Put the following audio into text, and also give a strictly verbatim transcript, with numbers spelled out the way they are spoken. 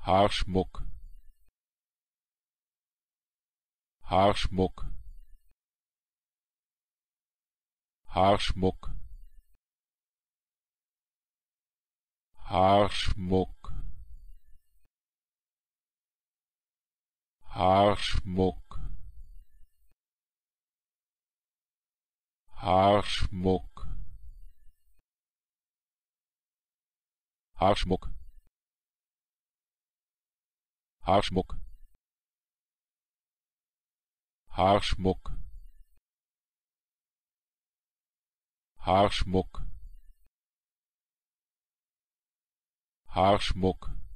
haarsmok, haarsmok, haarsmok, haarsmok, haarsmok, haarsmok, haarsmok, haarsmok, haarsmok, haarsmok, haarsmok.